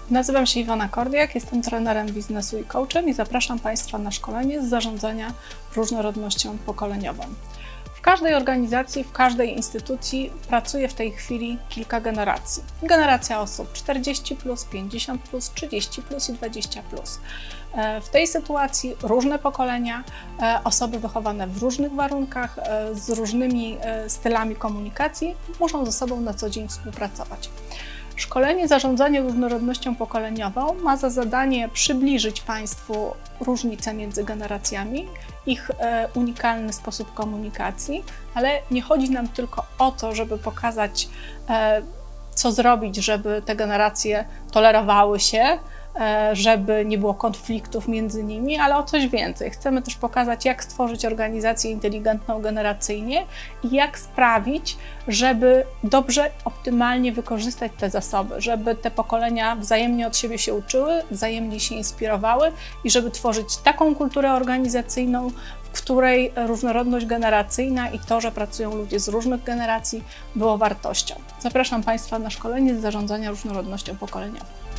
Nazywam się Iwona Kordiak, jestem trenerem biznesu i coachem i zapraszam Państwa na szkolenie z zarządzania różnorodnością pokoleniową. W każdej organizacji, w każdej instytucji pracuje w tej chwili kilka generacji. Generacja osób 40+, 50+, 30+, i 20+. W tej sytuacji różne pokolenia, osoby wychowane w różnych warunkach, z różnymi stylami komunikacji muszą ze sobą na co dzień współpracować. Szkolenie Zarządzanie różnorodnością pokoleniową ma za zadanie przybliżyć Państwu różnice między generacjami, ich unikalny sposób komunikacji, ale nie chodzi nam tylko o to, żeby pokazać, co zrobić, żeby te generacje tolerowały się, żeby nie było konfliktów między nimi, ale o coś więcej. Chcemy też pokazać, jak stworzyć organizację inteligentną generacyjnie i jak sprawić, żeby dobrze, optymalnie wykorzystać te zasoby, żeby te pokolenia wzajemnie od siebie się uczyły, wzajemnie się inspirowały i żeby tworzyć taką kulturę organizacyjną, w której różnorodność generacyjna i to, że pracują ludzie z różnych generacji, było wartością. Zapraszam Państwa na szkolenie z zarządzania różnorodnością pokoleniową.